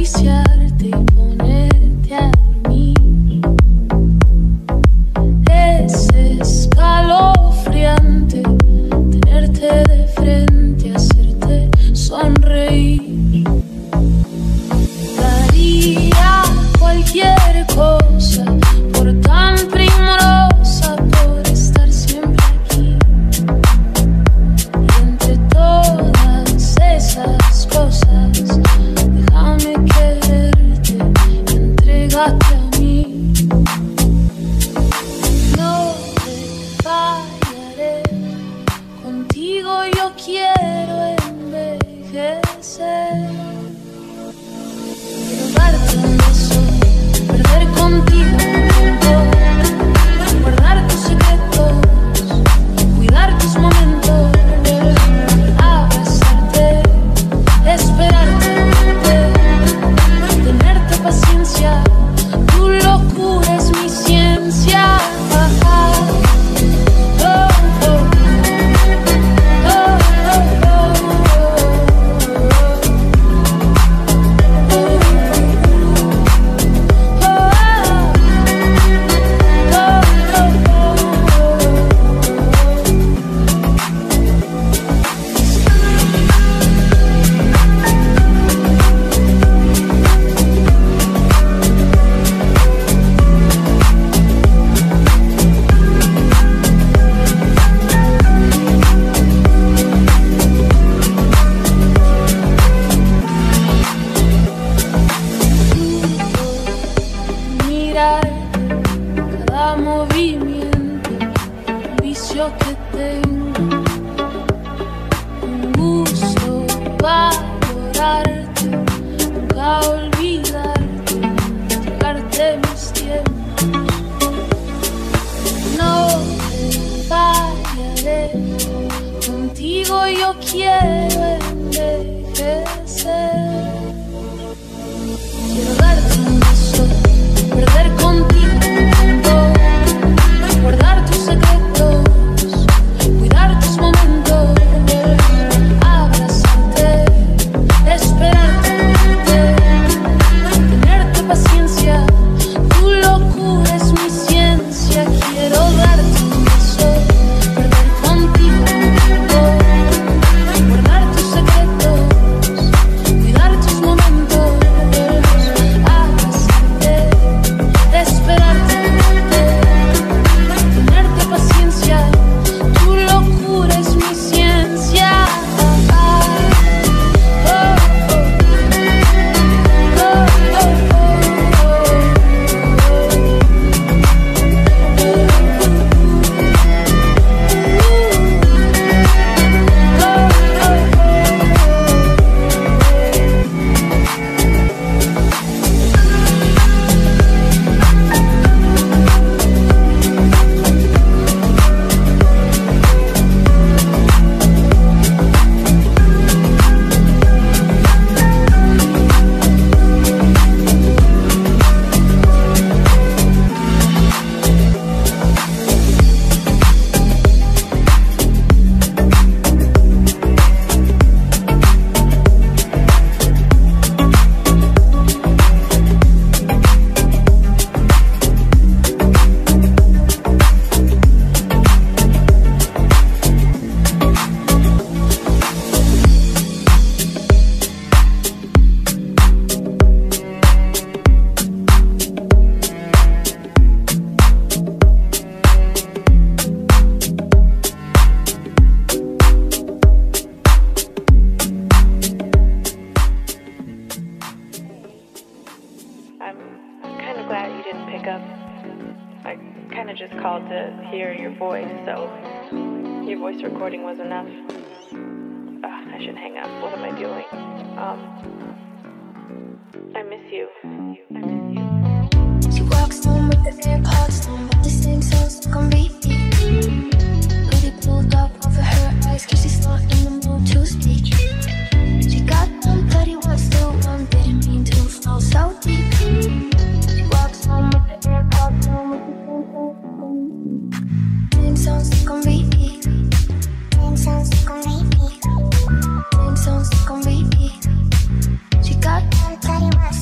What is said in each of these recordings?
acariciarte y ponerte a dormir. Es escalofriante tenerte de frente, hacerte sonreír. Daría cualquier cosa por tan primorosa, por estar siempre aquí. Y entre todas esas cosas, déjame quererte, entrégate a mí. No te fallaré, contigo yo quiero envejecer. Quiero darte un beso, perder contigo un tiempo, guardar tus secretos, cuidar tus momentos, abrazarte, esperarte, tenerte paciencia. Tu locura es mi ciencia. Cada movimiento, un vicio que tengo, un gusto valorarte, nunca olvidarte, entregarte mis tiempos. No te fallaré, contigo yo quiero envejecer. Quiero darte un beso, perder contigo un tiempo, guardar tus secretos, cuidar tus momentos, abrazarte, esperarte, tenerte paciencia. Tu locura es mi ciencia. Quiero darte un beso, perder contigo un tiempo, guardar tus secretos, cuidar tus momentos, abrazarte, esperarte, tenerte paciencia. Tu locura es mi ciencia. I'm kind of glad you didn't pick up. I kind of just called to hear your voice, so your voice recording was enough. I should hang up. What am I doing? I miss you. I miss you. She walks home with the AirPods on, but the same songs stuck on repeat. Hoodie pulled up over her eyes, cause she's not in the mood to speak. She got them bloody ones still one, didn't mean to fall so deep. She walks home with the AirPods on, with the same songs stuck on repeat. Same songs stuck on repeat. Same songs stuck on repeat. She got them bloody ones.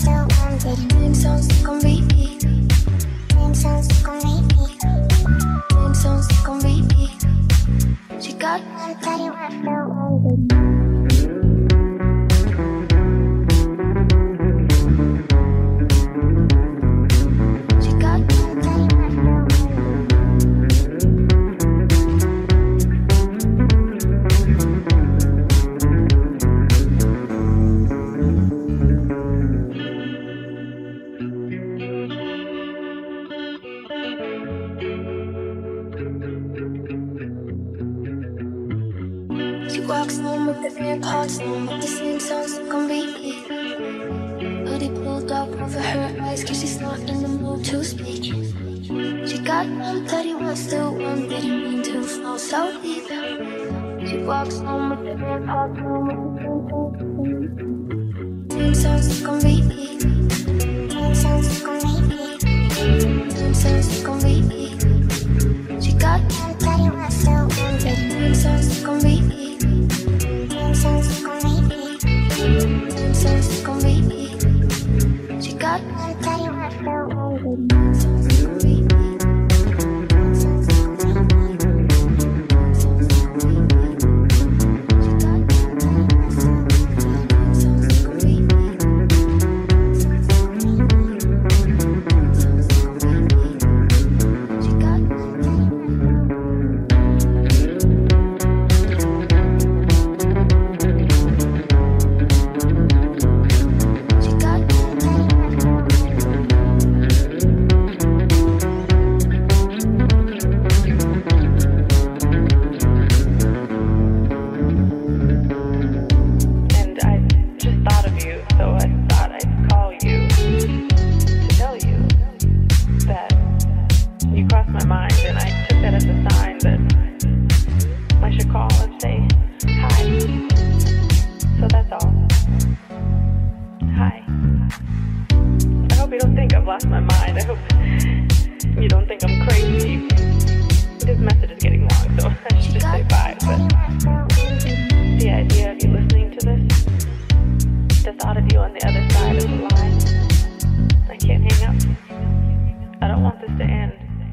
got one that you want to. She walks home with the AirPods on, with the same songs on repeat. Hoodie pulled up over her eyes, cause she's not in the mood to speak. She got one that he wants to, one didn't mean to fall so deep. She walks home with the AirPods on, with the same songs on repeat. Same songs on repeat. Same songs on repeat. She got one that he wants to, one didn't songs on repeat. Songs on repeat. Songs on repeat. She got one that you want to songs on repeat. Songs on repeat. She got one that you want to songs on repeat. Songs on repeat. She got one that you want to. Lost my mind. I hope you don't think I'm crazy. This message is getting long, so I should just say bye. But the idea of you listening to this, the thought of you on the other side of the line, I can't hang up. I don't want this to end.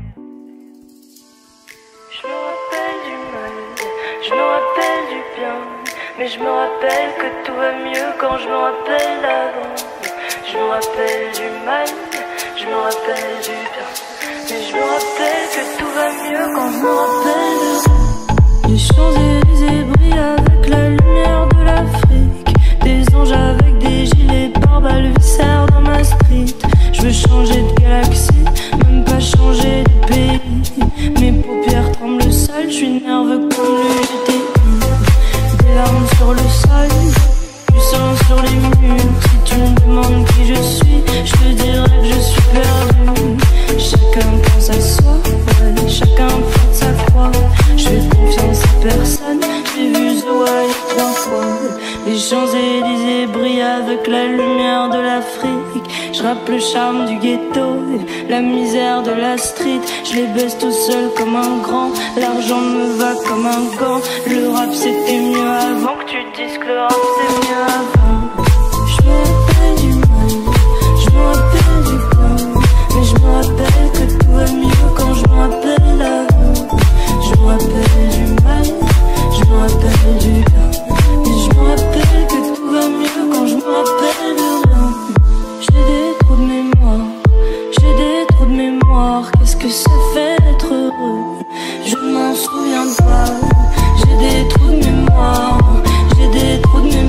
Je me rappelle du mal, je me rappelle du bien, mais je me rappelle que tout va mieux quand je me rappelle d'avant. Je me rappelle du mal, je me rappelle du bien, mais je me rappelle que tout va mieux quand je me rappelle de ça. Les Champs-Élysées brillent avec la lumière de l'Afrique, des anges avec des gilets pare-balles viscères dans ma street. Je veux changer de galaxie, même pas changer de pays. Mes paupières tremblent le sol, je suis nerveux comme le GT. Des larmes sur le sol, du sang sur les murs. Si tu me demandes qui je suis, je te dirai que je suis perdu. Chacun pense à soi, ouais, chacun porte sa croix. Je fais confiance à personne, j'ai vu The Wire 3 fois. Les Champs-Élysées brillent avec la lumière de l'Afrique. Je rappe le charme du ghetto, la misère de la street. Je les baisse tout seul comme un grand, l'argent me va comme un gant. Le rap c'était mieux avant, que tu dises que le rap c'est mieux avant. Je me rappelle du mal, je me rappelle du bien, mais je me rappelle que tout va mieux quand je me rappelle avant. Je me rappelle du mal, je me rappelle du bien, mais je me rappelle que tout va mieux quand je me rappelle de rien. J'ai des trous de mémoire, j'ai des trous de mémoire. Qu'est-ce que ça fait d'être heureux? Je m'en souviens pas. J'ai des trous de mémoire, j'ai des trous de mémoire.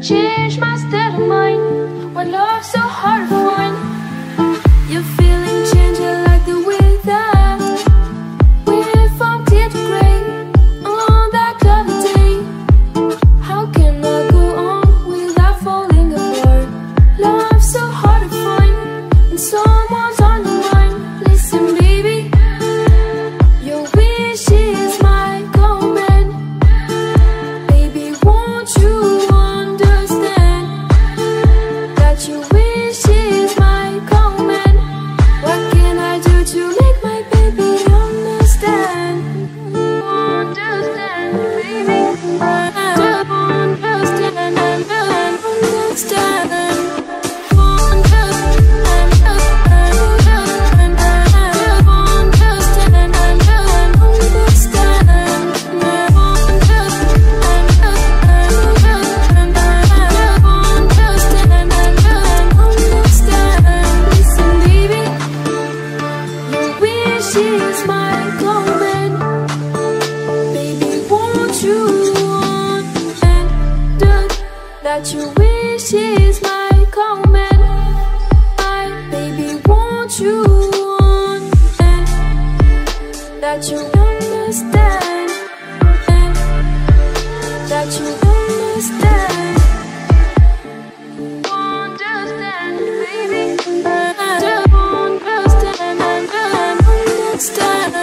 change my state of mind when love's so hard to find. You're feeling changing like the weather. We're from clear to gray on that cloudy day. How can I go on without falling apart? Love's so hard to find, and someone's on your mind. Listen, baby, your wish is my command. Baby, won't you understand that your wish is my command? What can I do to make my baby understand? Understand, baby, understand, understand. She's my command. Baby, won't you understand that your wish is my command? My baby, won't you understand that you understand, that you understand, understand, baby, understand, understand.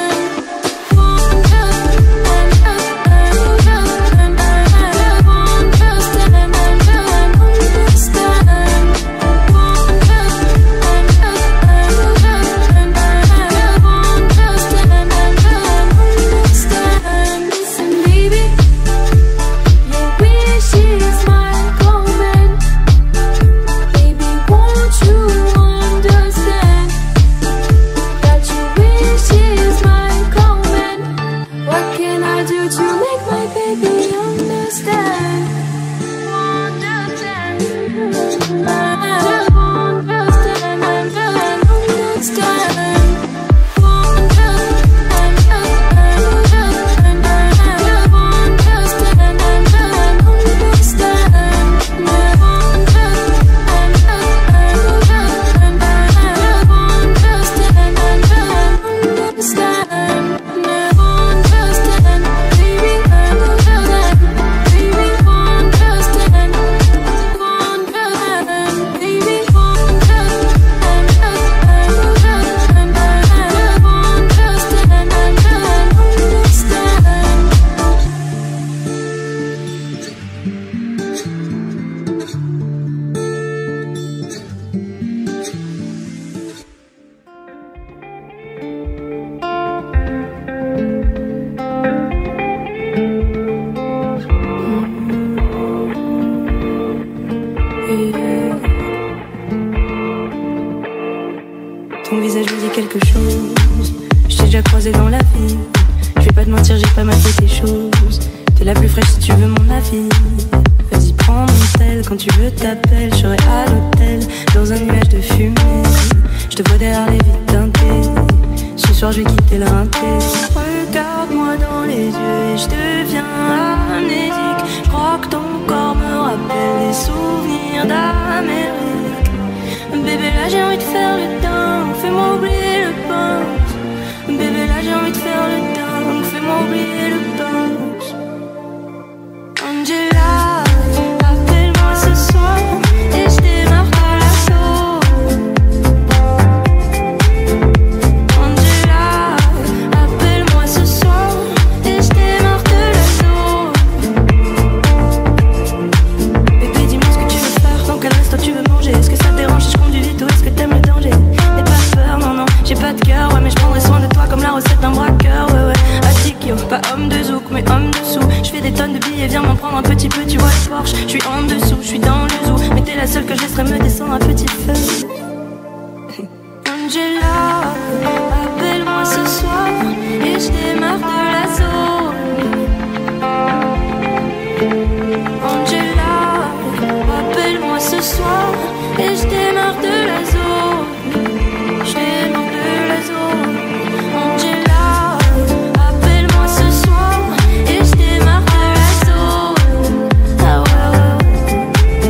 Ton visage me dit quelque chose. Je t'ai déjà croisé dans la vie. Je vais pas te mentir, j'ai pas mal fait tes choses. T'es la plus fraîche si tu veux mon avis. Vas-y, prends mon tel, quand tu veux t'appelles. Je serai à l'hôtel, dans un nuage de fumée. Je te vois derrière les vitres teintées. Ce soir je vais quitter le rinté. Regarde-moi dans les yeux et je deviens amnésique. Je crois que ton corps me rappelle les souvenirs d'Amérique. Bébé, là j'ai envie de faire le dingue, fais-moi oublier le punch. Bébé, là j'ai envie de faire le dingue, fais-moi oublier le punch. Angela, appelle-moi ce soir et je démarre de l'assaut. Angela, appelle-moi ce soir et je démarre de l'assaut. Bébé, dis-moi ce que tu veux faire, dans quel resto tu veux manger. Est-ce que ça te dérange si je conduis vite ou est-ce que t'aimes le danger? N'aie pas peur, non, non, j'ai pas de cœur, ouais, mais je prendrai soin de toi comme la recette d'un braqueur, ouais, ouais. Atikyo, pas homme de zouk, mais homme de sous. Je fais des tonnes de billets, viens m'en prendre un petit peu, tu vois le Porsche. Je suis en dessous, je suis dans le zoo, mais t'es la seule que je laisserai me descendre un petit feu. Angela, appelle-moi ce soir et je démarre de l'assaut. Angela, appelle-moi ce soir et je démarre de la zone. Je démarre de la zone. Angela, appelle-moi ce soir et je démarre de la zone. Ah ouais, ouais.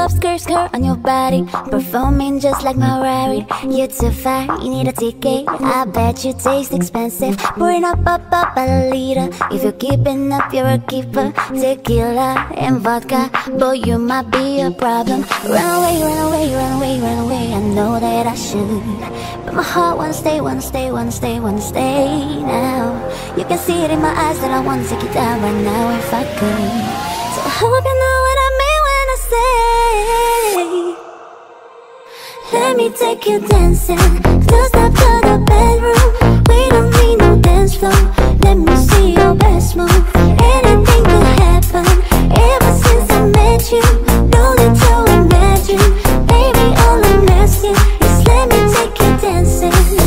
up skirt on your body, performing just like Mariah. You're too fat, you need a ticket. I bet you taste expensive. Pouring up a liter. If you're keeping up, you're a keeper. Tequila and vodka, boy, you might be a problem. Run away, run away, run away, run away. I know that I should, but my heart wanna stay, wanna stay, wanna stay, wanna stay now. You can see it in my eyes that I wanna take you down right now if I could. So I hope you know what I mean when I say, let me take you dancing. Close up to the bedroom. We don't need no dance floor. Let me see your best move. Anything could happen. Ever since I met you, no need to imagine. Baby, all I'm asking is let me take you dancing.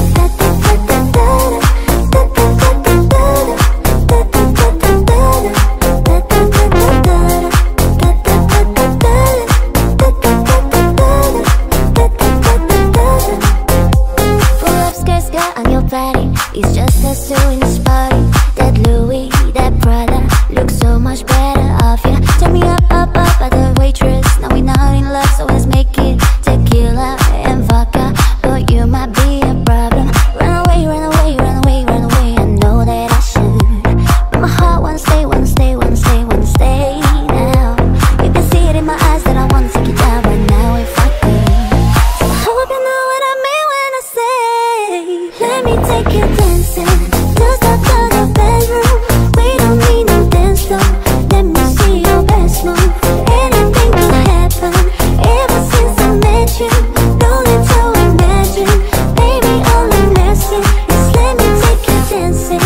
It's just us two in this party. That Louis, that Prada looks so much better off you. Turn me up at the waitress. Now we're not in love, so let's make it tequila and vodka. But you might be a problem. Run away, run away, run away, run away. I know that I should, but my heart wanna stay, wanna stay, wanna stay, wanna stay now. You can see it in my eyes that I wanna take you down right now if I could. So I hope you know what I mean when I say, let me take you dancing. Just up to the bedroom. We don't need no dance floor. Let me see your best move. Anything could happen. Ever since I met you, no need to imagine. Baby, all I'm asking is let me take you dancing.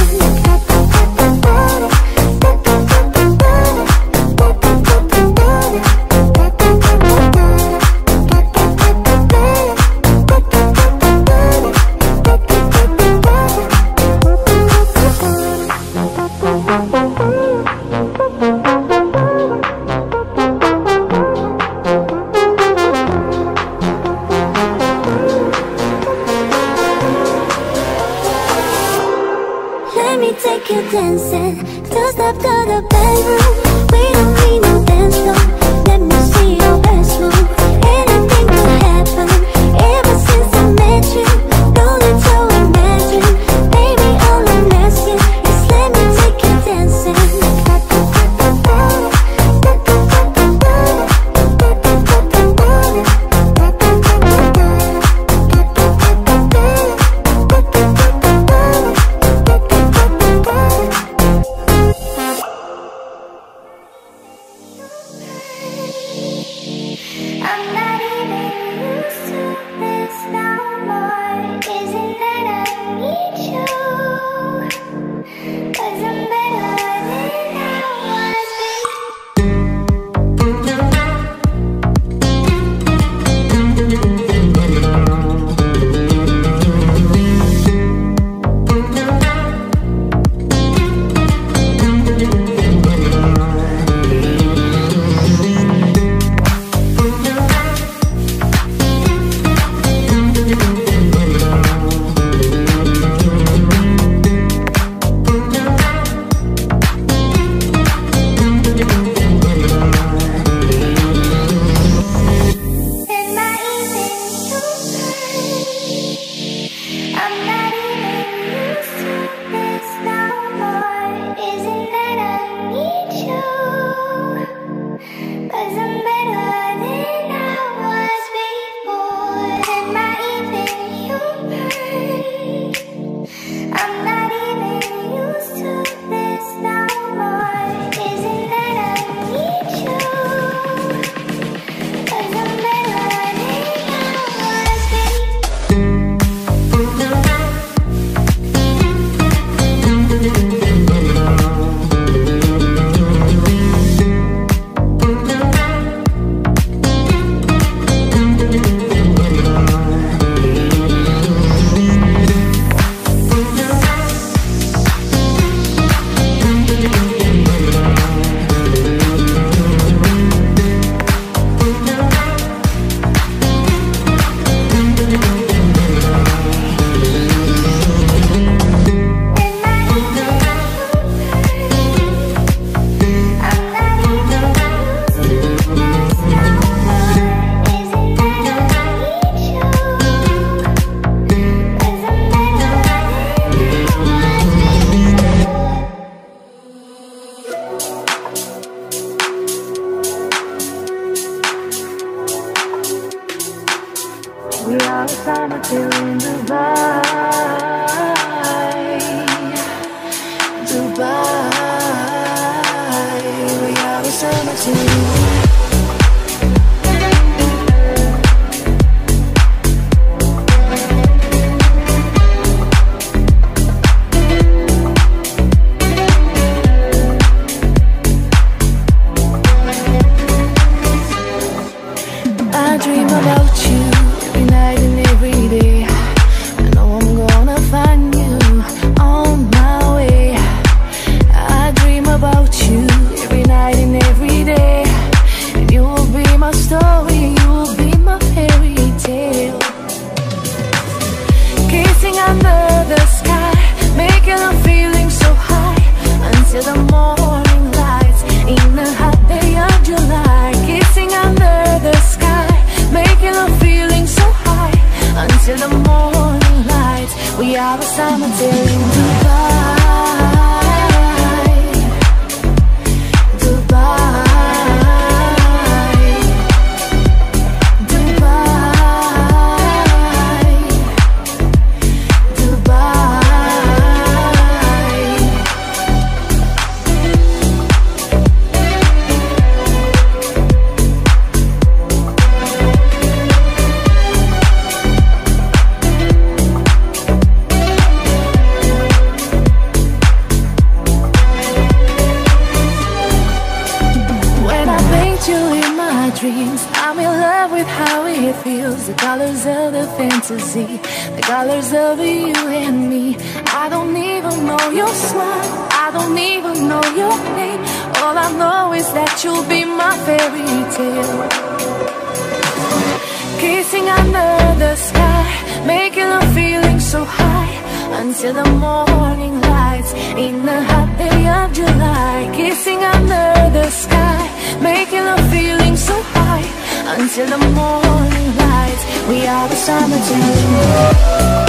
Let me take you dancing. Just up to the bedroom. We don't need no dance floor. Let me see your best move. Anything could happen. Ever since I met you, no need to imagine. Baby, all I'm asking is let me take you dancing. The colors of you and me. I don't even know your smile, I don't even know your name. All I know is that you'll be my fairy tale. Kissing under the sky, making a feeling so high, until the morning lights in the hot day of July. Kissing under the sky, making a feeling so high, until the morning lights. We are the summertime.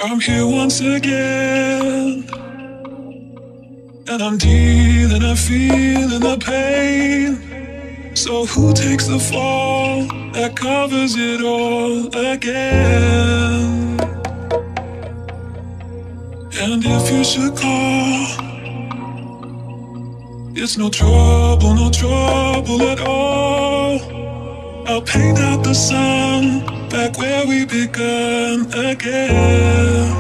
I'm here once again, and I'm dealing, I'm feeling the pain. So who takes the fall that covers it all again? And if you should call, it's no trouble, no trouble at all. I'll paint out the sun back where we begun again.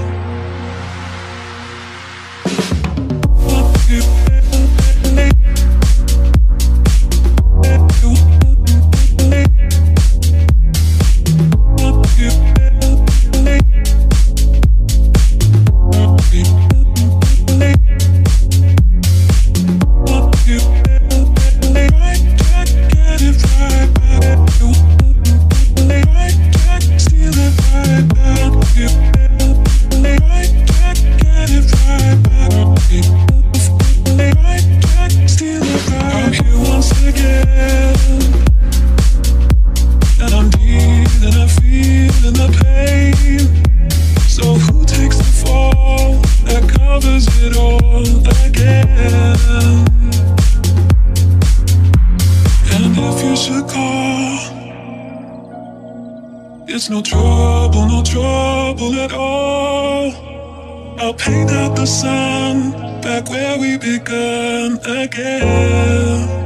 It's no trouble, no trouble at all. I'll paint out the sun back where we begun again.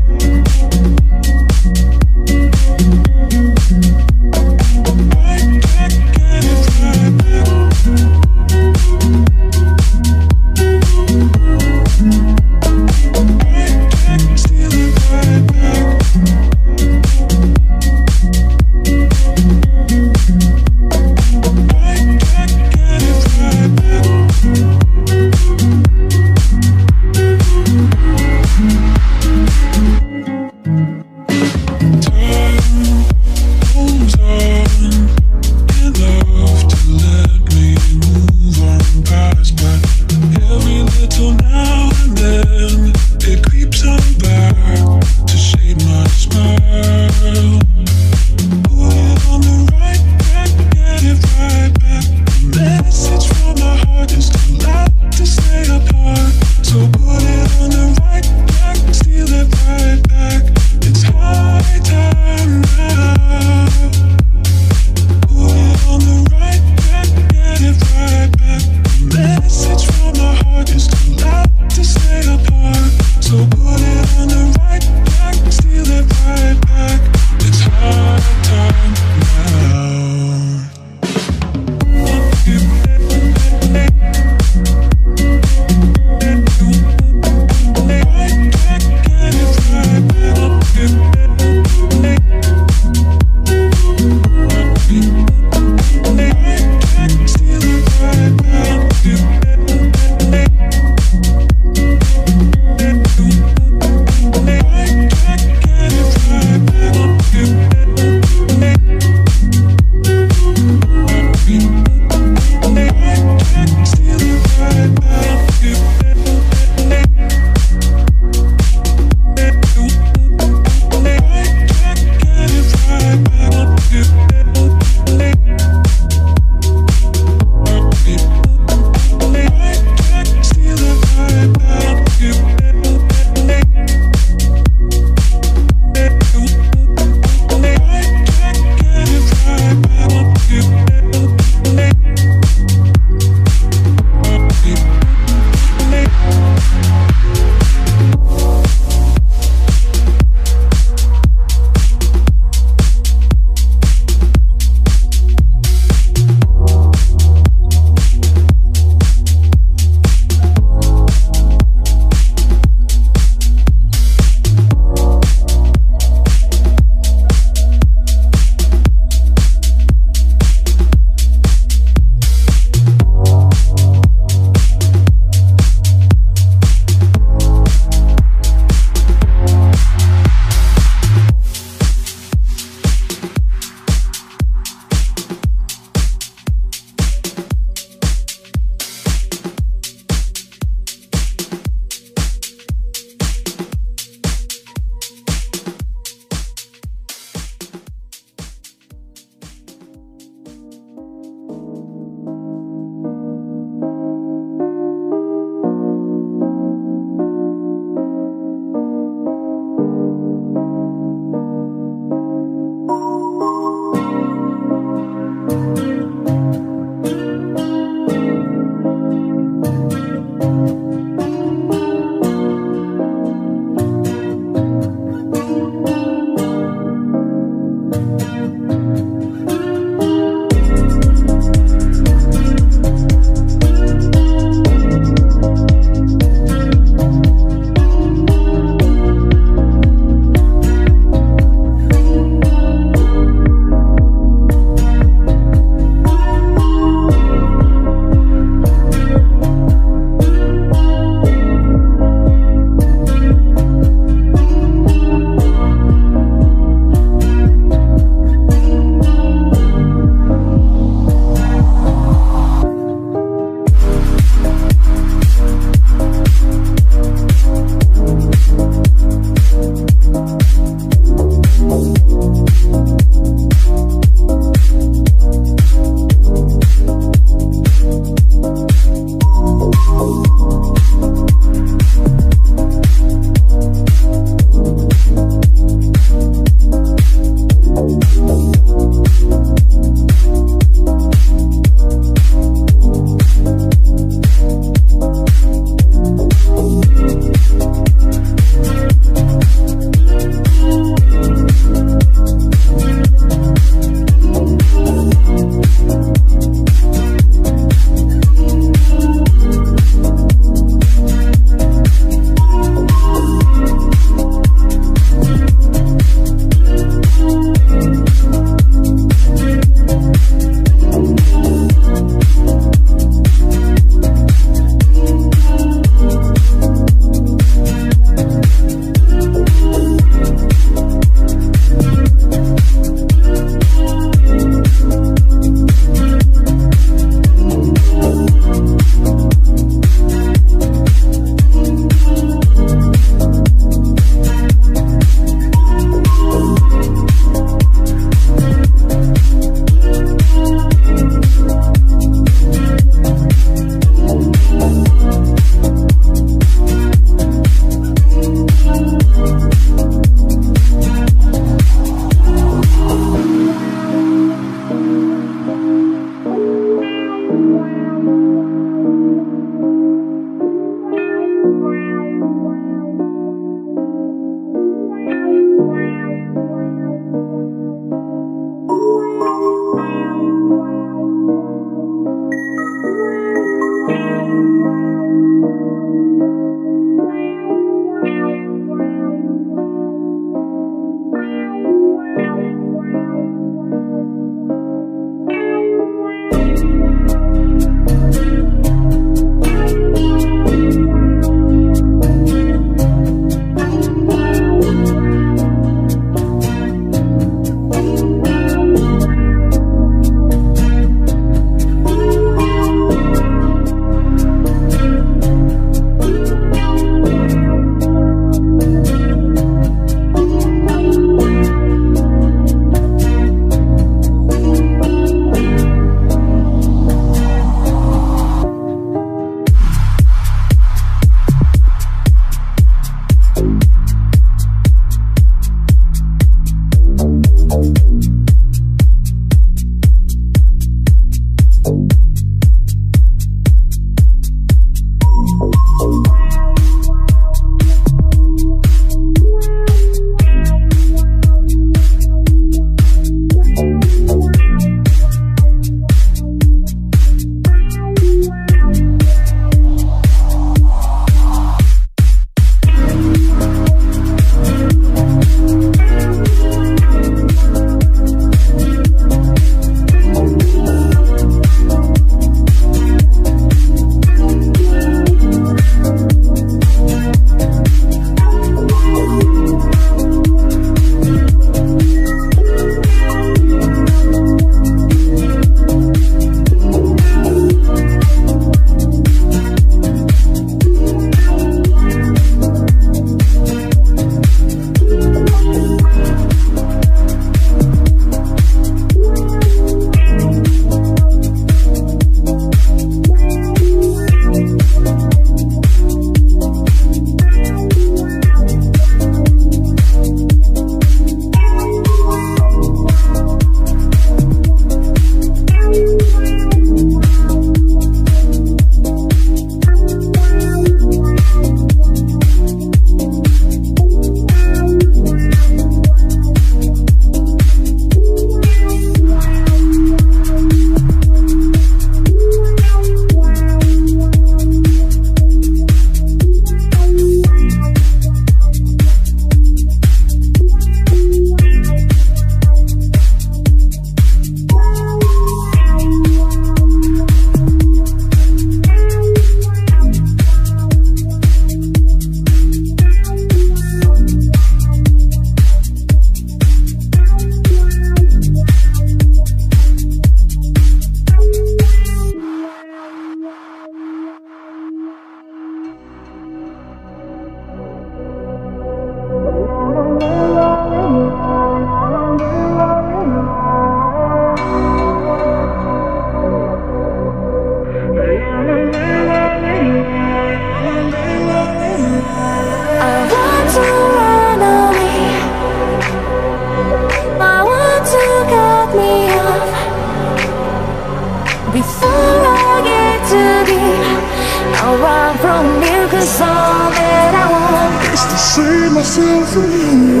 I'll run from you, 'cause all that I want is to save myself from you.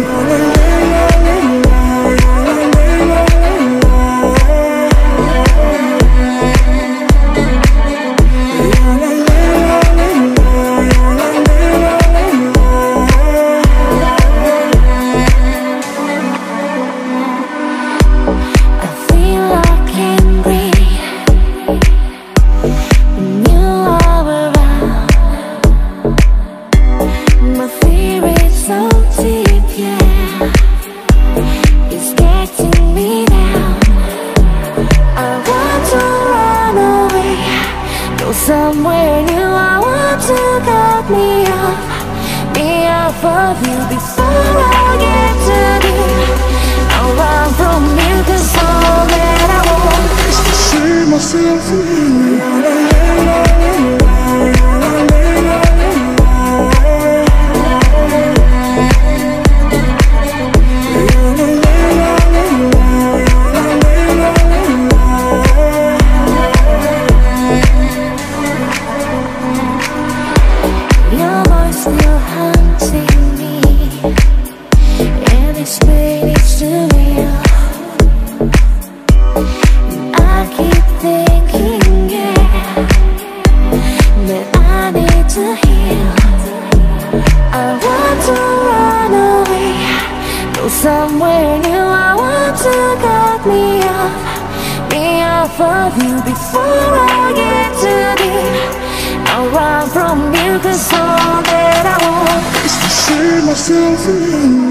Somewhere new, I want to cut me off of you before I get to you. I'll run from you, 'cause all that I want is to save myself from you. Somewhere new, I want to cut me off of you before I get to you. I'll run from you, 'cause all that I want is to save myself from you.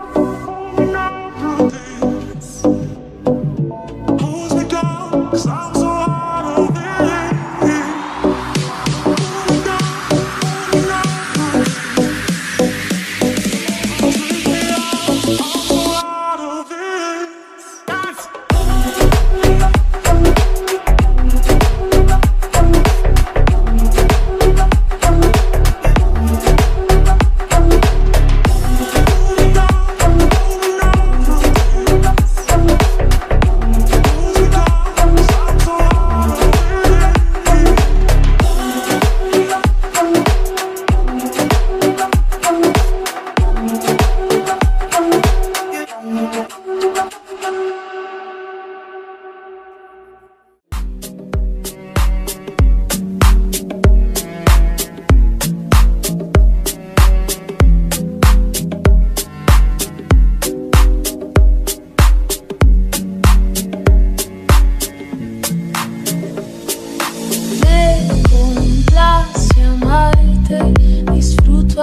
Cause I'm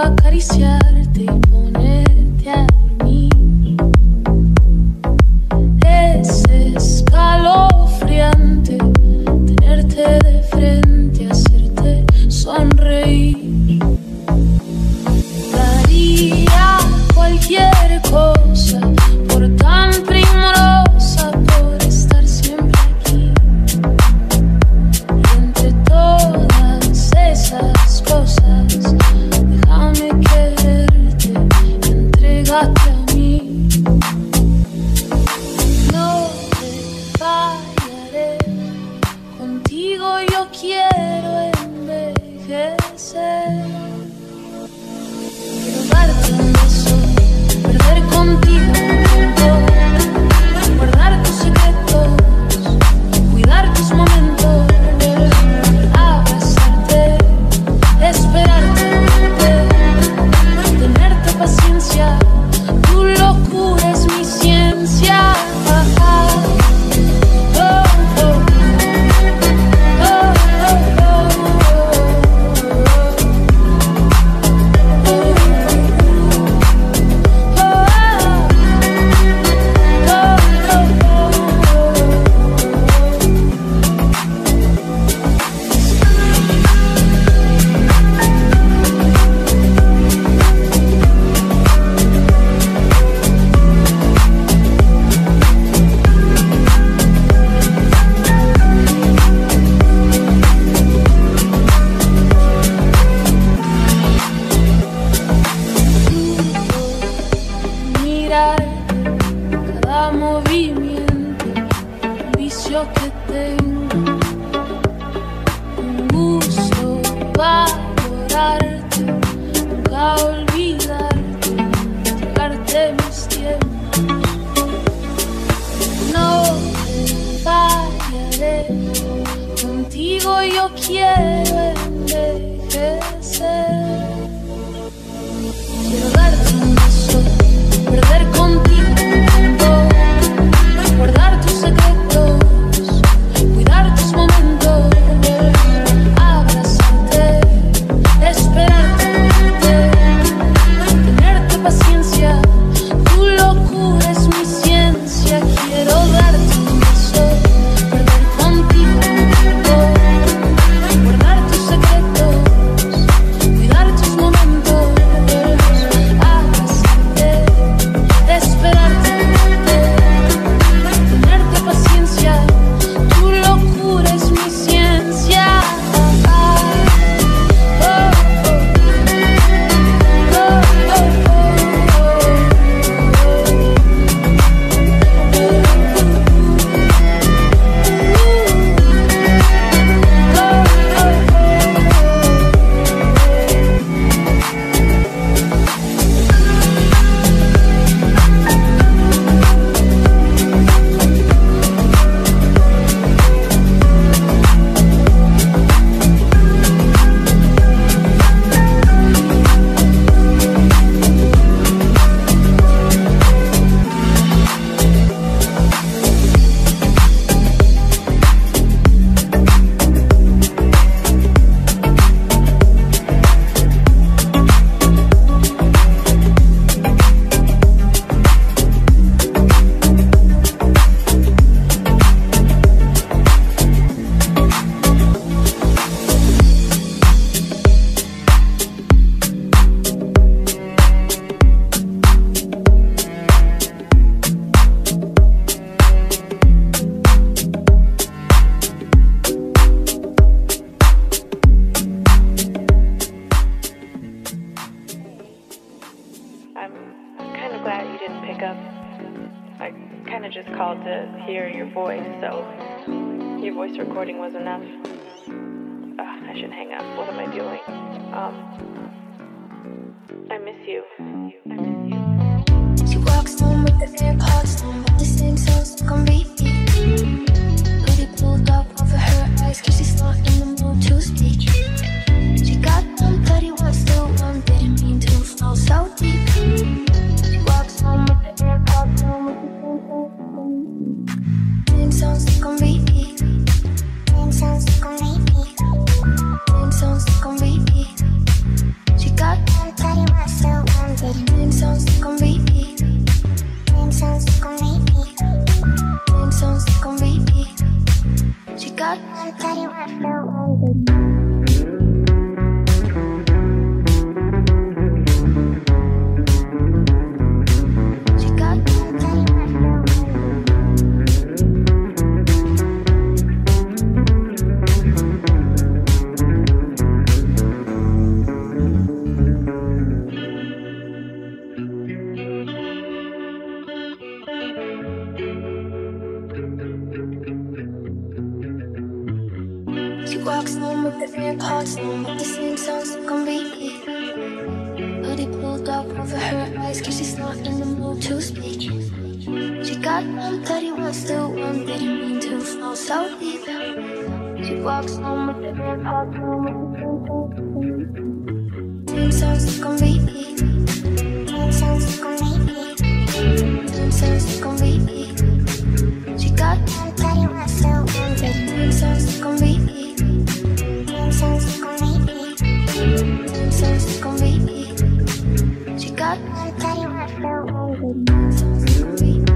acariciarte y ponerte a dormir. Es escalofriante tenerte de frente, hacerte sonreír. Daría cualquier cosa por tan primorosa, por estar siempre aquí. Y entre todas esas cosas, déjame quererte, entrégate a mí. No te fallaré, contigo yo quiero envejecer. Quiero darte un beso, perder contigo un tiempo, guardar tus secretos, cuidar tus momentos, abrazarte, esperarte, tenerte paciencia. Tu locura es mi ciencia. Cada movimiento, un vicio que tengo, un gusto valorarte, nunca olvidarte, entregarte mis tiempos. No te fallaré, contigo yo quiero envejecer. Quiero darte un beso, perder contigo un tiempo, guardar tus secretos, cuidar tus momentos, abrazarte, esperarte, tenerte paciencia. Tu locura es mi ciencia. Quiero darte un beso, perder contigo un tiempo, guardar tus secretos, cuidar tus momentos, abrazarte, esperarte, tenerte paciencia. Tu locura es mi ciencia. I'm kind of glad you didn't pick up. I kind of just called to hear your voice, so your voice recording was enough. I should hang up. What am I doing? I miss you. She walks home with the AirPods on, but the same songs stuck on repeat. Hoodie pulled up over her eyes, cause she's not in the mood to speak. She got them bloody ones still one, didn't mean to fall so deep. She walks home with the AirPods on, with the same songs stuck on repeat. Same songs stuck on repeat. Same songs stuck on repeat. She got them bloody got one daddy wants to walks home with the AirPods on, with the same songs that can be. Hoodie pulled up over her eyes, cause she's not in the mood to speak. She got one that he wants to, one didn't mean to fall so deep. She walks home with the AirPods on, with the same songs that can be. Same songs that can be. Same songs that can be. She got one that he wants to, one didn't songs that can be. She got one daddy wants to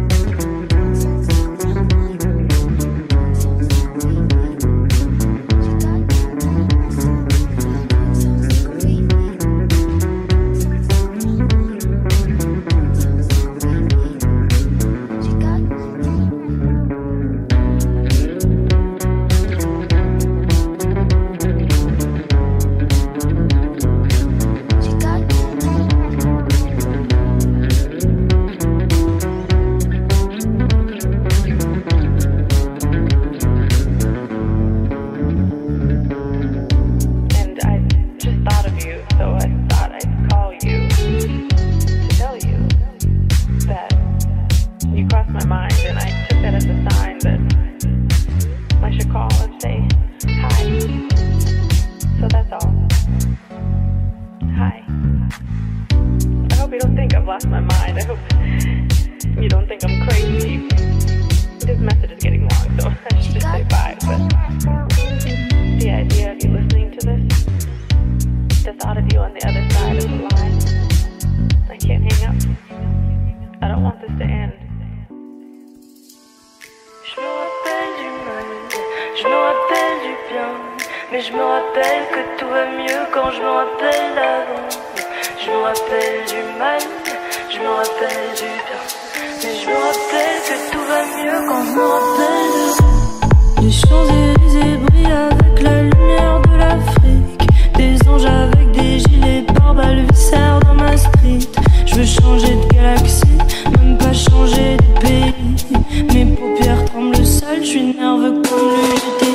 Mais je me rappelle que tout va mieux quand je me rappelle d'avant. Je me rappelle du mal, je me rappelle du bien. Mais je me rappelle que tout va mieux quand je me rappelle de... Les Champs-Élysées brillent avec la lumière de l'Afrique. Des anges avec des gilets pare-balles viscères dans ma street. Je veux changer de galaxie, même pas changer de pays. Mes paupières tremblent seules, je suis nerveux comme le GT.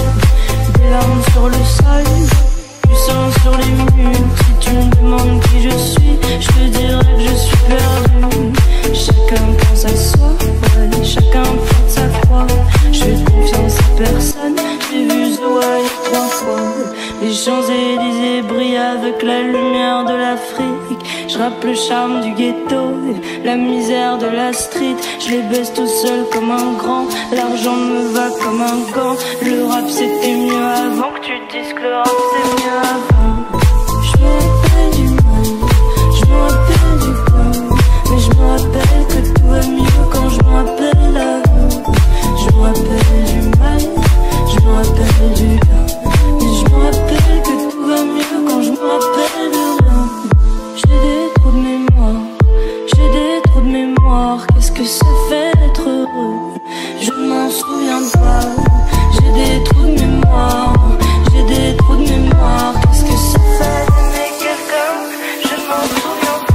Larmes sur le sol, du sang sur les murs. Si tu me demandes qui je suis, je te dirai que je suis perdu. Chacun pense à soi, ouais, chacun porte sa croix. Je fais confiance à personne, j'ai vu The Wire 3 fois. Les Champs-Élysées brillent avec la lumière de l'Afrique. Je rappe le charme du ghetto et la misère de la street. Je les baisse tout seul comme un grand. L'argent me va comme un gant. Le rap c'était mieux avant que tu dises que le rap c'est mieux avant. Je me rappelle du mal, je me rappelle du corps. Mais je me rappelle que tout va mieux quand je me rappelle avant. Je me rappelle du mal, je me rappelle du bien. Mais je me rappelle que tout va mieux quand je me rappelle de rien. J'ai des trous de mémoire, j'ai des trous de mémoire. Qu'est-ce que ça fait d'être heureux? Je m'en souviens pas. J'ai des trous de mémoire, j'ai des trous de mémoire. Qu'est-ce que ça fait d'aimer quelqu'un? Je m'en souviens pas.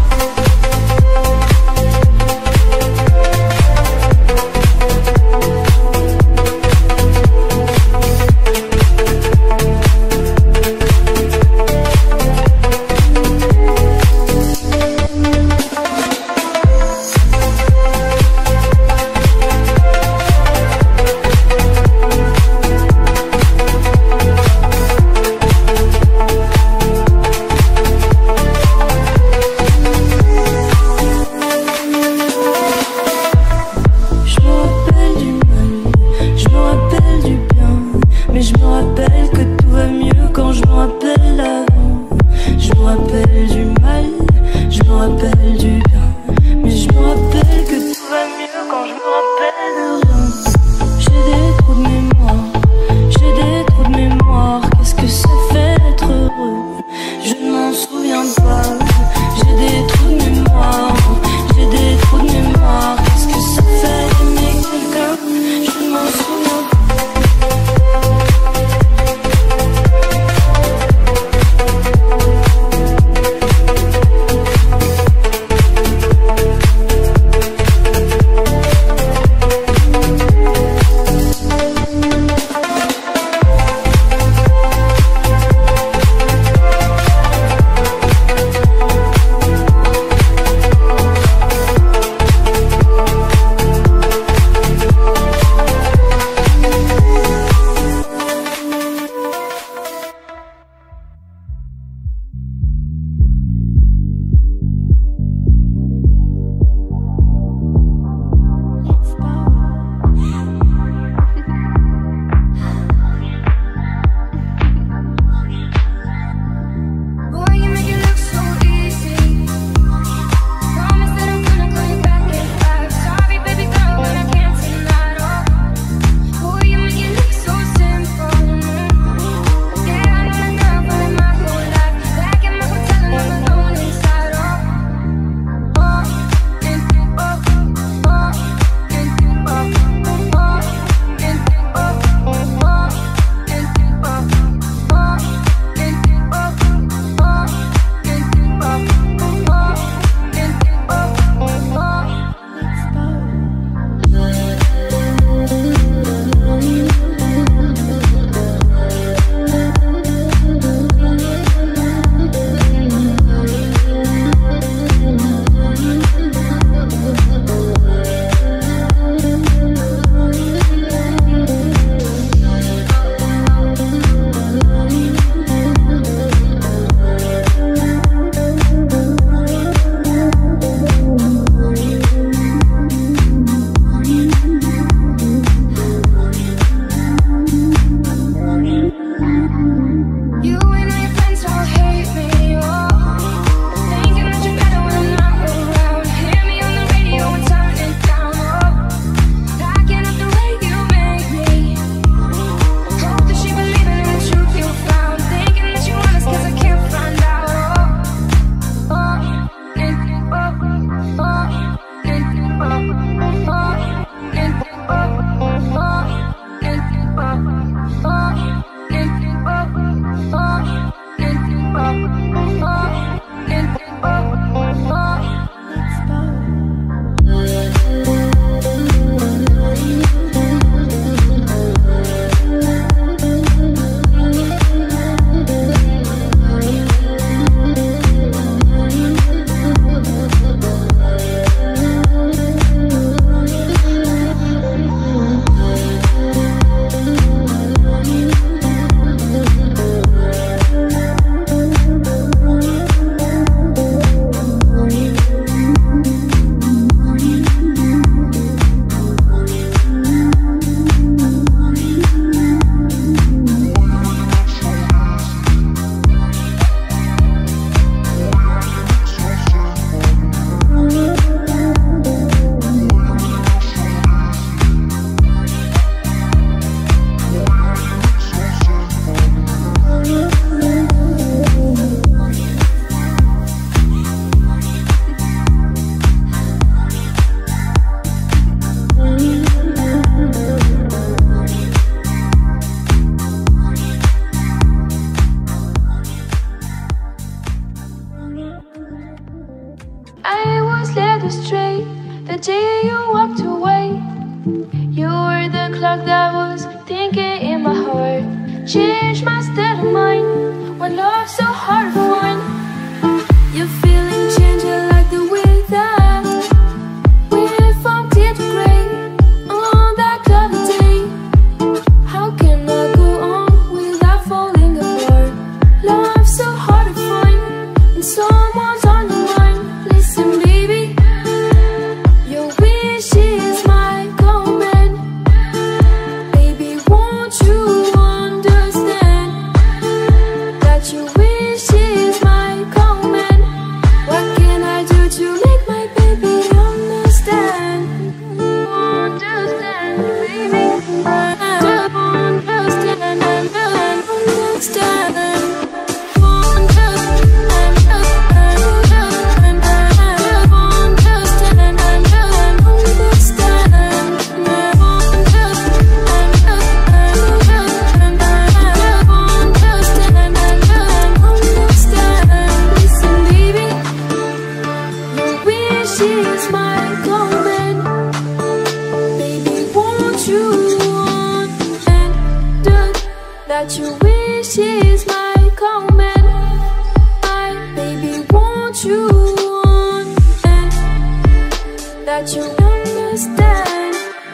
That your wish is my command. Baby, won't you understand? That you understand.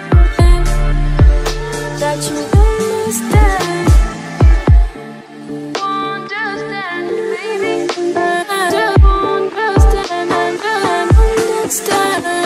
That you understand. Understand, baby. Understand, understand.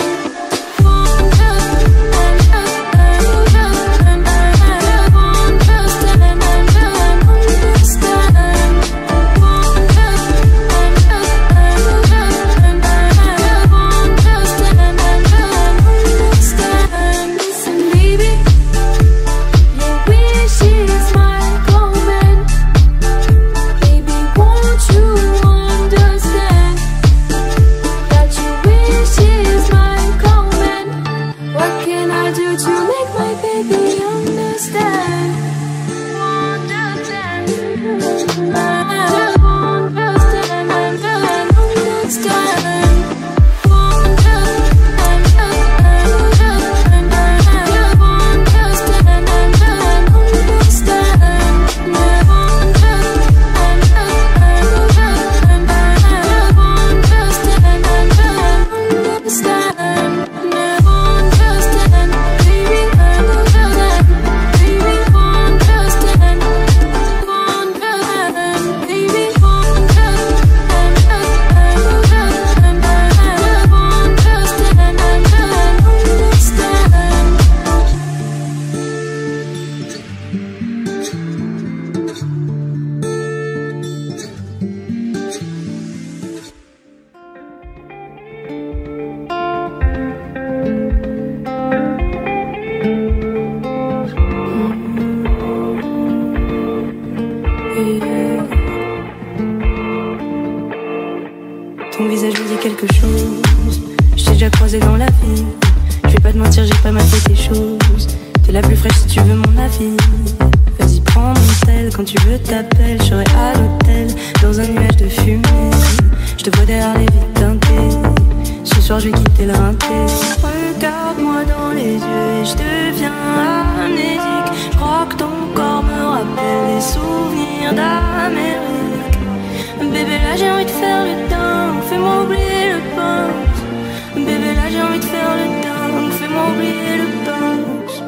Ton visage me dit quelque chose. Je t'ai déjà croisé dans la vie. Je vais pas te mentir, j'ai pas maté tes choses. T'es la plus fraîche si tu veux mon avis. Vas-y, prends mon tel, quand tu veux t'appelles. Je serai à l'hôtel, dans un nuage de fumée. Je te vois derrière les vitres teintées. Ce soir je vais quitter le rinté. Regarde-moi dans les yeux et je deviens amnésique. Je crois que ton corps me rappelle les souvenirs d'Amérique. Bébé, là j'ai envie de faire le dingue, fais-moi oublier le punch. Bébé, là j'ai envie de faire le dingue, fais-moi oublier le punch.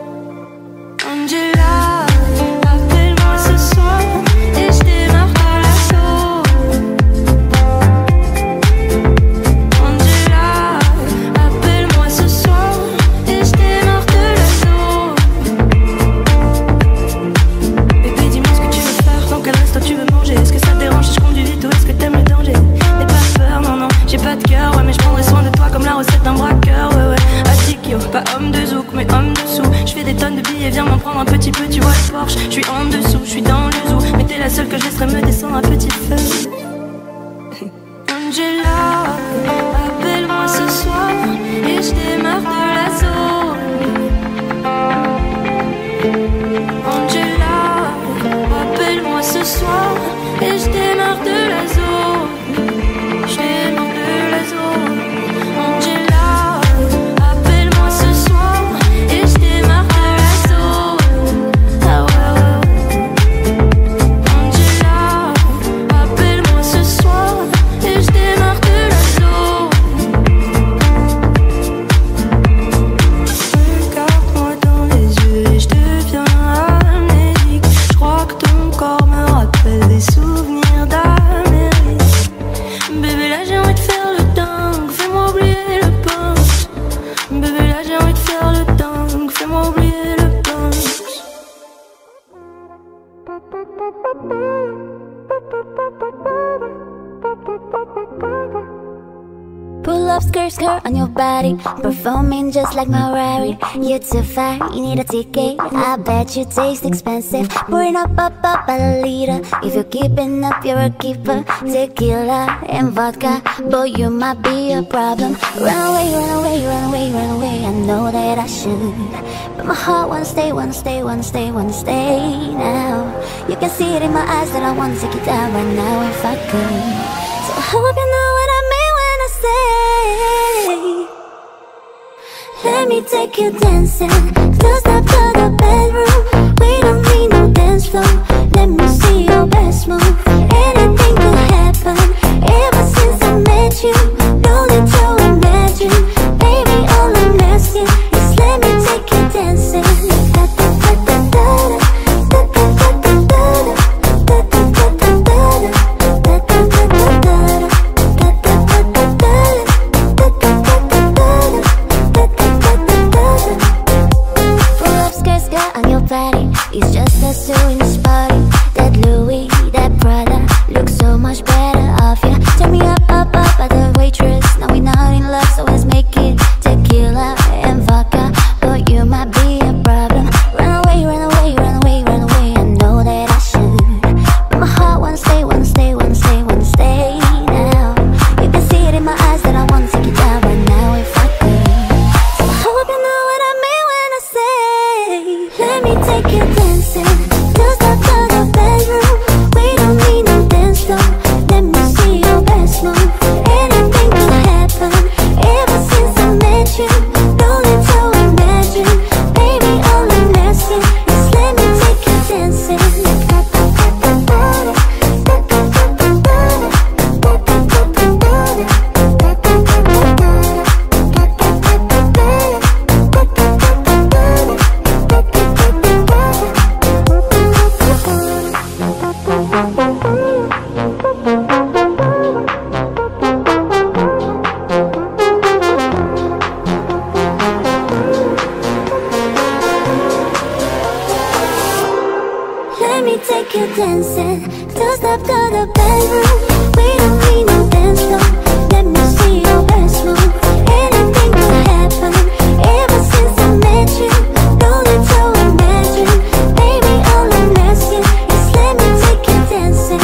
Angela, appelle-moi ce soir et je démarre à l'assaut. Angela, appelle-moi ce soir et je démarre de l'assaut. Bébé, dis-moi ce que tu veux faire, dans quel resto tu veux manger. Est-ce que ça te dérange si je conduis vite ou est-ce que t'aimes le danger? N'aie pas peur, non, non, j'ai pas de cœur, ouais, mais je prendrai soin de toi comme la recette d'un braqueur, ouais, ouais. Atikio, pas homme de zouk, mais homme de sous. Je fais des tonnes de billets, viens m'en prendre un petit peu, tu vois le Porsche. Je suis en dessous, je suis dans le zoo, mais t'es la seule que je laisserai me descendre à petit feu. Angela, appelle-moi ce soir et je démarre de la zone. Angela, appelle-moi ce soir et je démarre de la zone. Je démarre de la zone. Angela, appelle-moi ce soir et je démarre de la zone. Ah ouais, ouais. Angela, appelle-moi ce soir et je démarre de la zone. up skirt on your body, performing just like my Rari. You're too fat, you need a ticket. I bet you taste expensive. Pouring up a liter. If you're keeping up, you're a keeper. Tequila and vodka, boy, you might be a problem. Run away, run away, run away, run away. I know that I should, but my heart wanna stay, wanna stay, wanna stay, wanna stay now. You can see it in my eyes that I wanna take you down right now if I could. So I hope you know what I mean when I say, let me take you dancing. Just up to the bedroom. We don't need no dance floor. Let me see your best move. Anything could happen. Ever since I met you, no need to imagine. Baby, all I'm asking is let me take you dancing. It's just us two in this party. That Louis, that Prada looks so much better off you. Turn me up at the waitress. Now we're not in love, so let's make it tequila and vodka. But you might be a problem. Run away, run away, run away, run away. I know that I should, but my heart wanna stay, wanna stay, wanna stay, wanna stay now. You can see it in my eyes that I wanna take you down right now if I could. So I hope you know what I mean when I say, let me take you dancing. Just up to the bedroom. We don't need no dance floor. Let me see your best move. Anything could happen. Ever since I met you, no need to imagine. Baby, all I'm asking is let me take you dancing. Let me take you dancing. Just up to the bedroom. We don't need no dance floor. Let me see your best move. Anything could happen. Ever since I met you, no need to imagine. Baby, all I'm asking is let me take you dancing.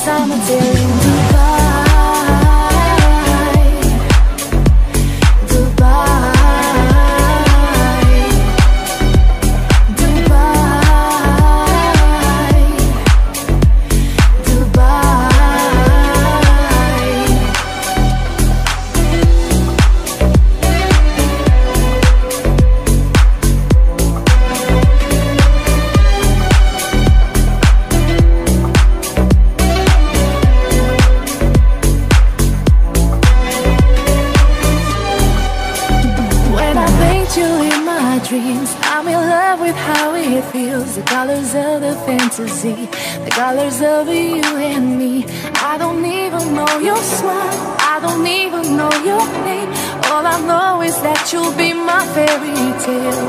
summer till in Dubai. I'm in love with how it feels. The colors of the fantasy, the colors of you and me. I don't even know your smile, I don't even know your name. All I know is that you'll be my fairy tale.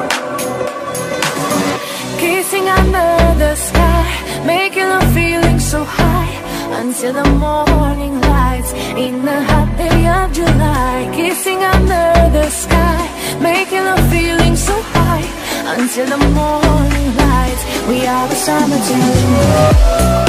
Kissing under the sky, making a feeling so high, until the morning lights in the hot day of July. Kissing under the sky, making a feeling so high, until the morning lights. We are the summer team.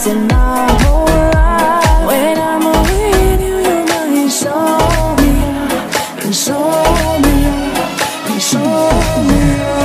place in my whole life. When I'm with you, you're my insomnia, insomnia, insomnia.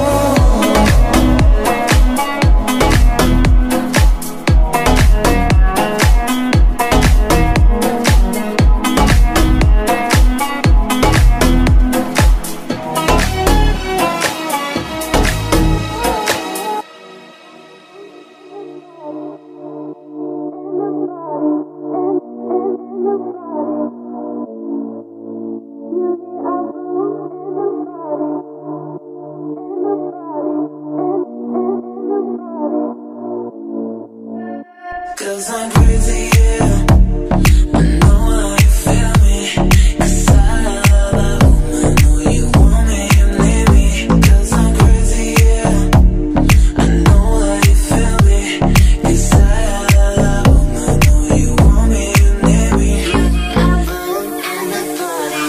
Cause I'm crazy, yeah. I know how you feel me. Cause I know you want me, you need me. Cause I'm crazy, yeah. I know how you feel me. Cause I know you want me, you need me. You're the apple and the body.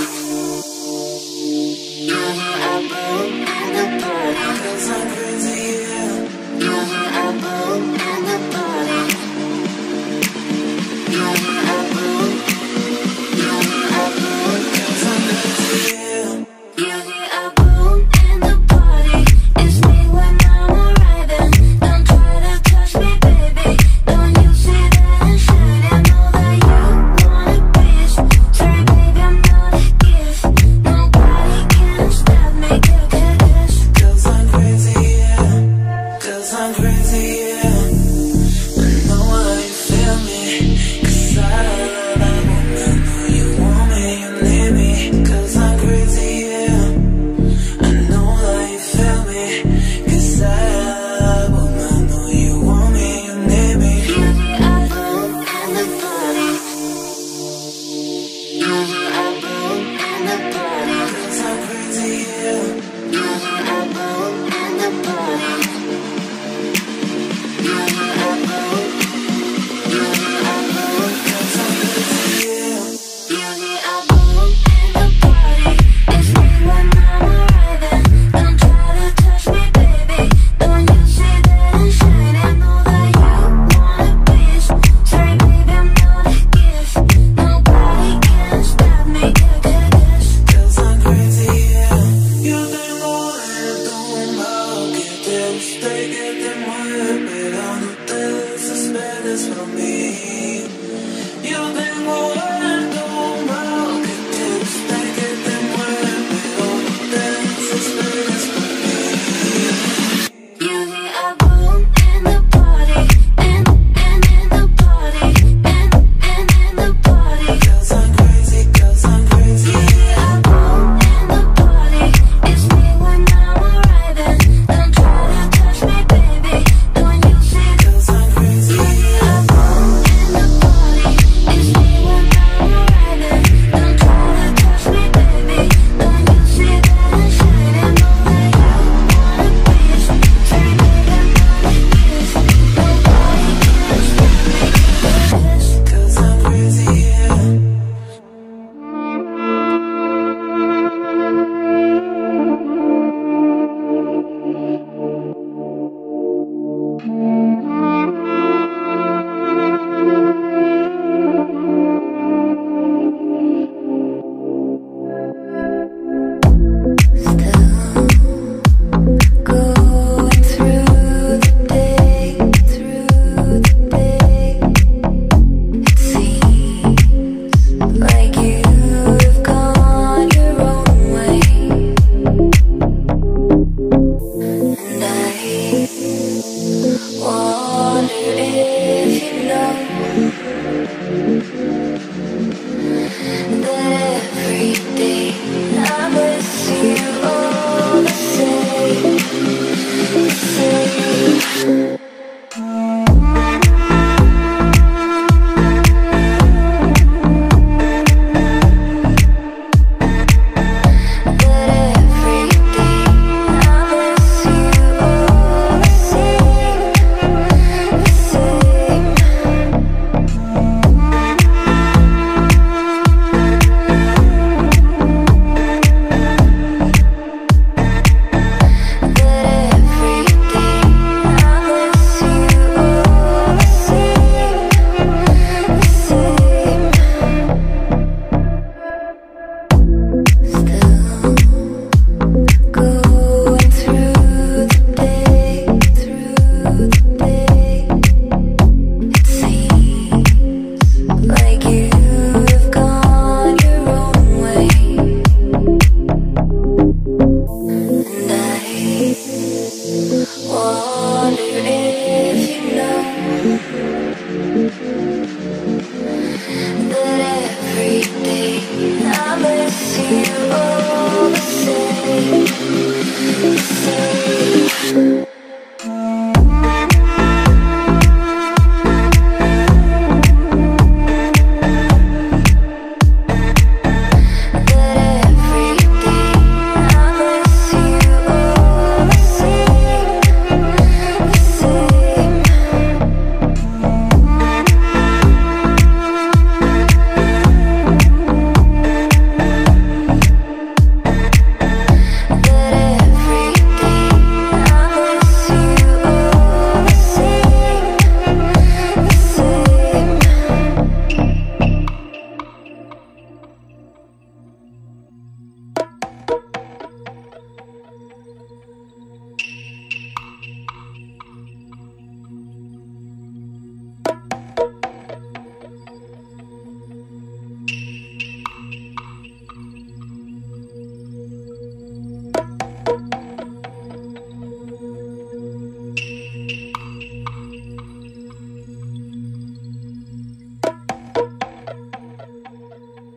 You're the apple and the body. Cause I'm crazy, yeah. You're the apple and the body. You're the apple. You're the apple.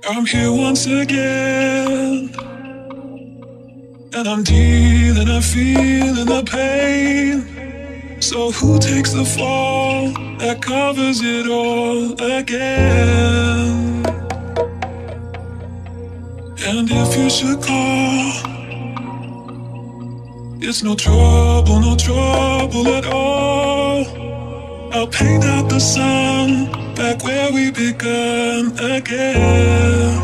I'm here once again, and I'm dealing, I'm feeling the pain. So who takes the fall that covers it all again? And if you should call, it's no trouble, no trouble at all. I'll paint out the sun back where we begun again.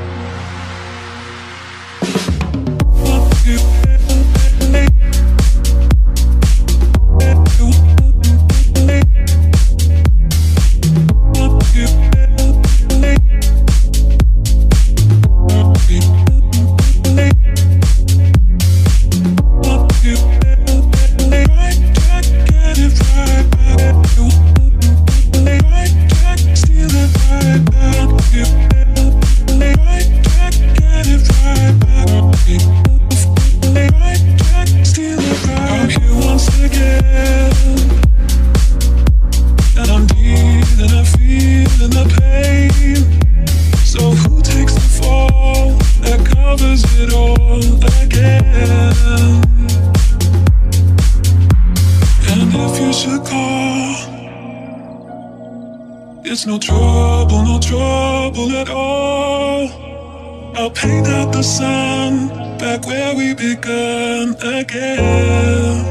It's no trouble, no trouble at all. I'll paint out the sun back where we begun again.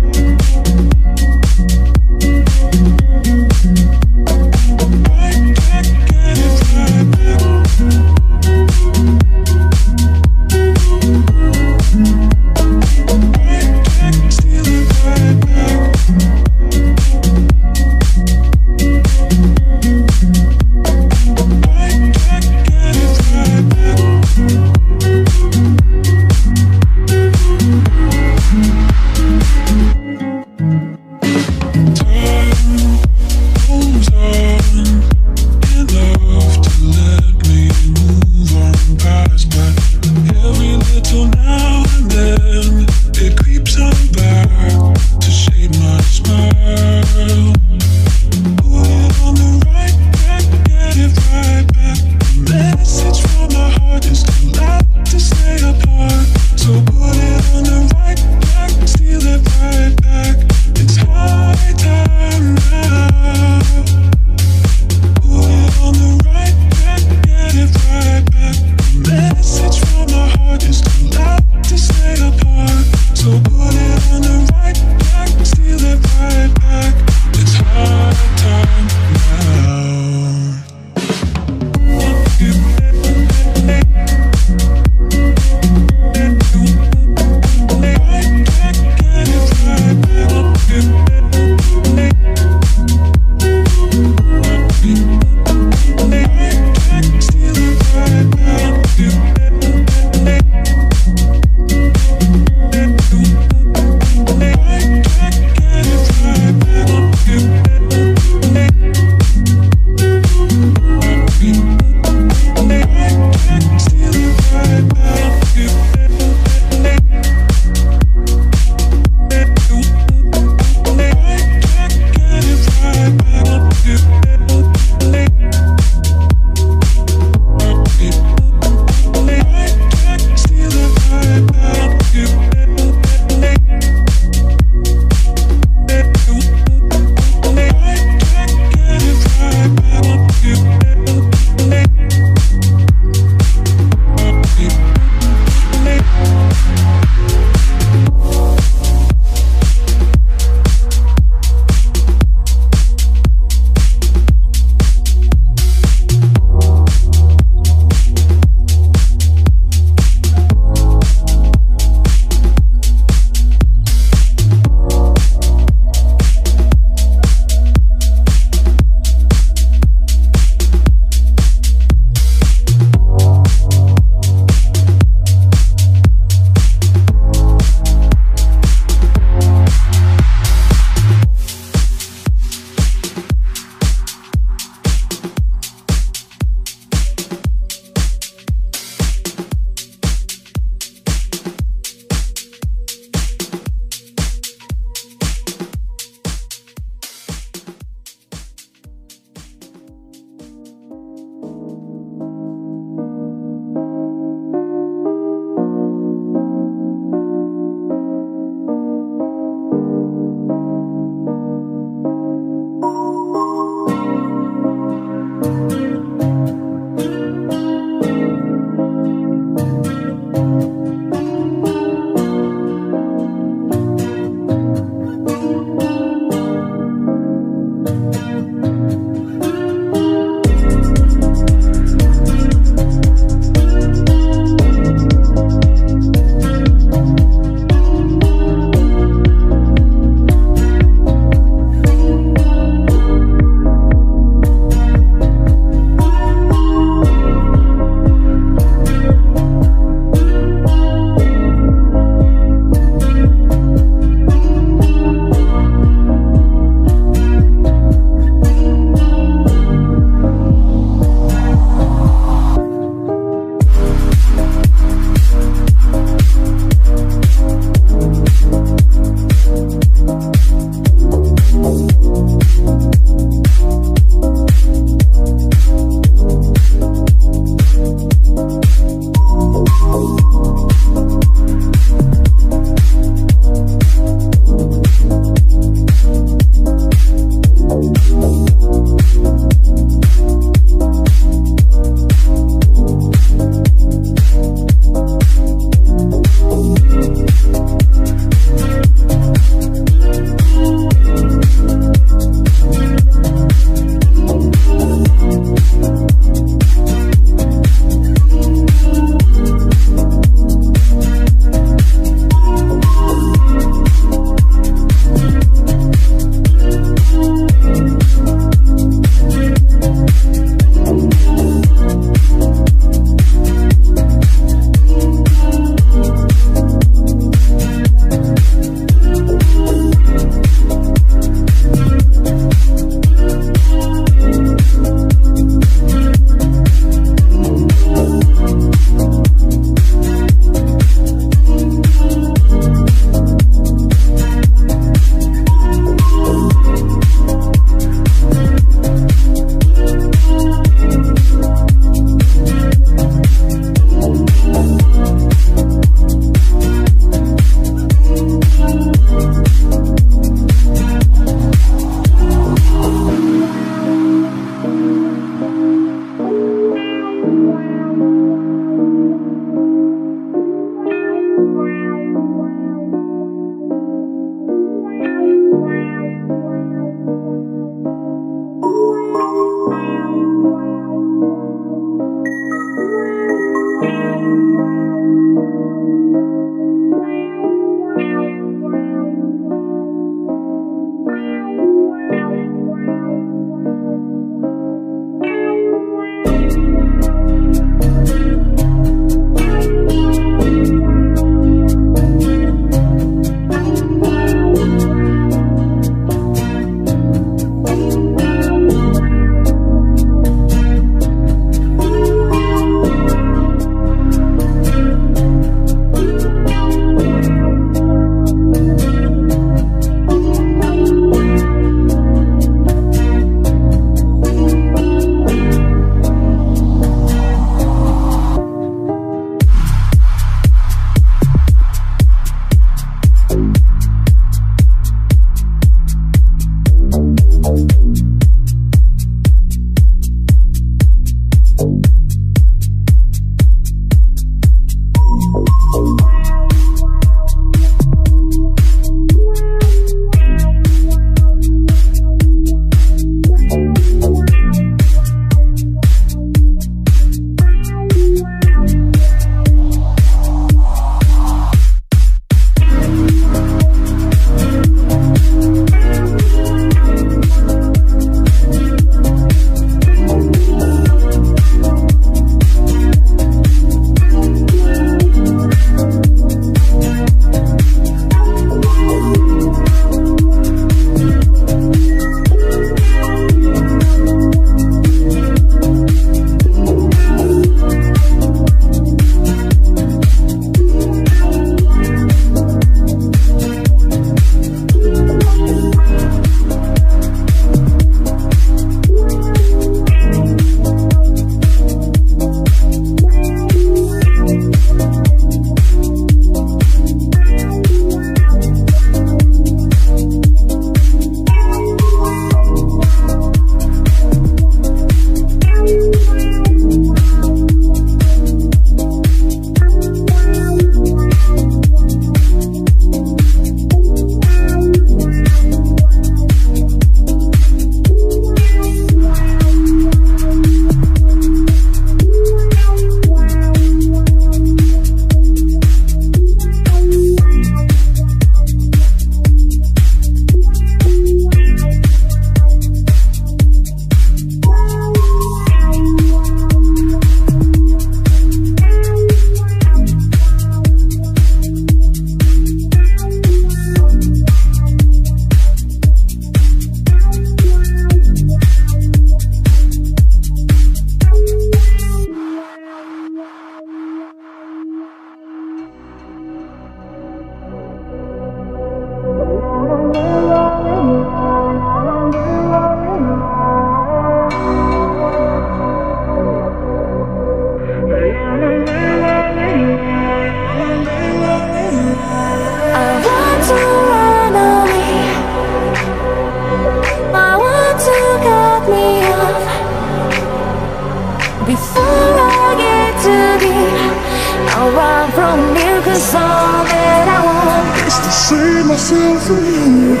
from you, 'cause all that I want is to save myself from you.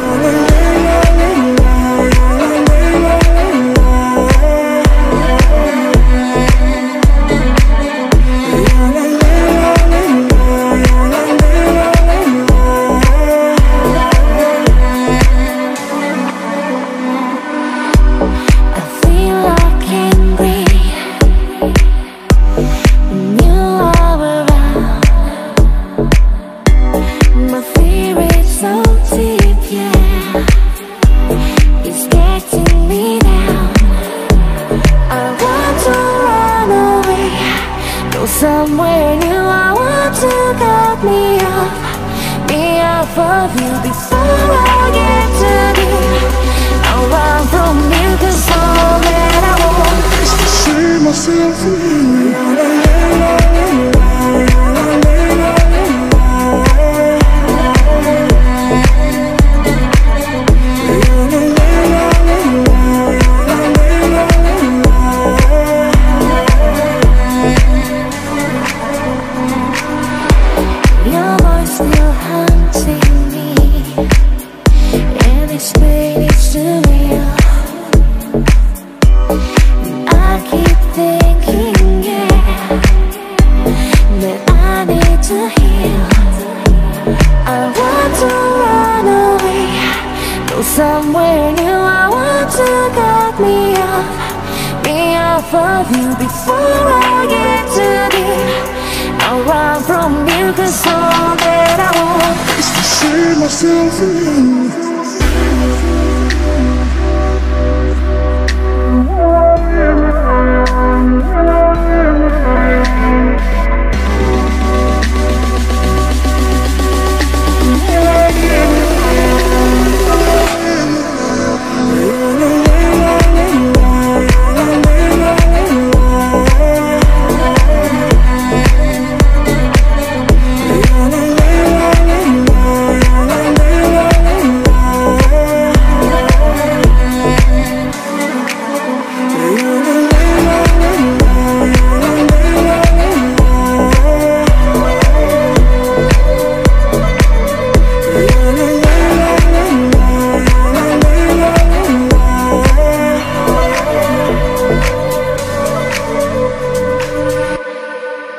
Somewhere new, I want to cut me off of you before I get to you. I'll run from you, 'cause all that I want is to save myself from you. Somewhere new, I want to cut me off of you before I get to you. I'll run from you, 'cause all that I want is to save myself from you.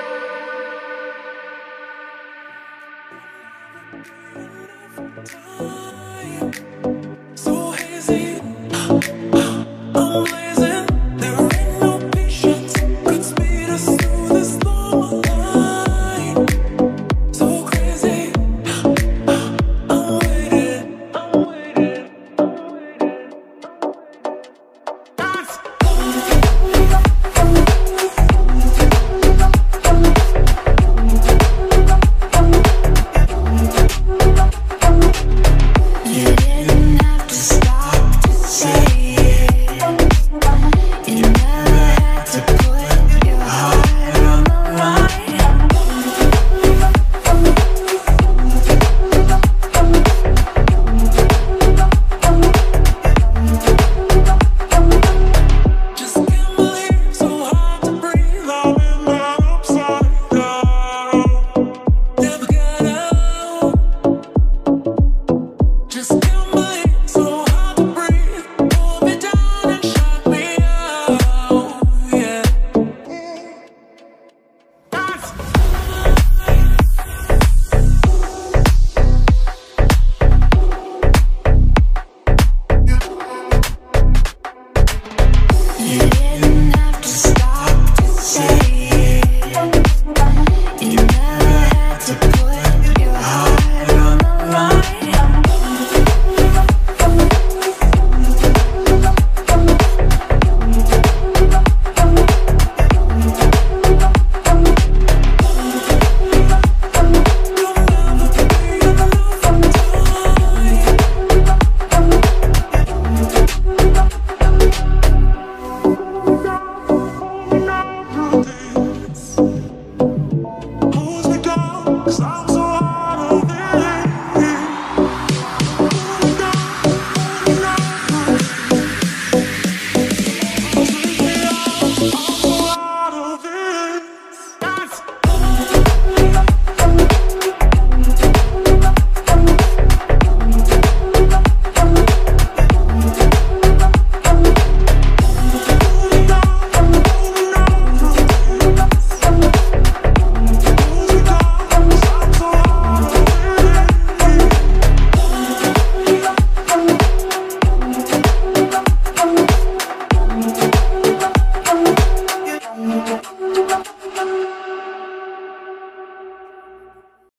Oh,